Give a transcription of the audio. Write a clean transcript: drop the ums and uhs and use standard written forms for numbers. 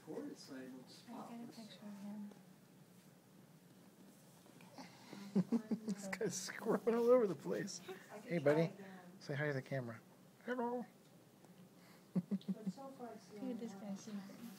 recorded, so I look spotless. This guy's squirming all over the place. Hey, buddy. Say hi to the camera. Hello. Dude, this guy's sleeping.